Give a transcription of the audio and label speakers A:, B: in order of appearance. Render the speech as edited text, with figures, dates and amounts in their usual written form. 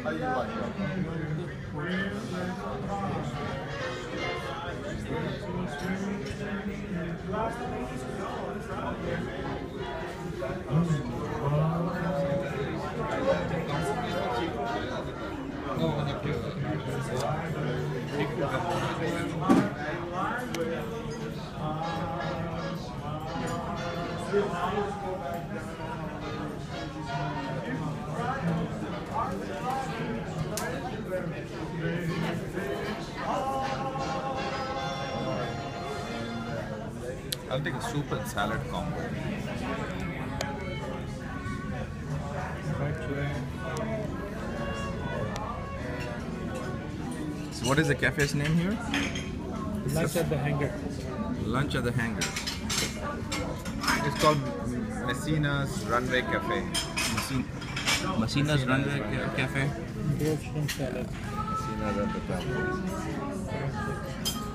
A: I'll take a soup and salad combo. So what is the cafe's name here?
B: Lunch at the Hangar.
A: Lunch at the Hangar. It's called Messina's Runway Cafe. Messina's Runway Cafe.
B: Grilled shrimp salad.
A: Messina's at the top.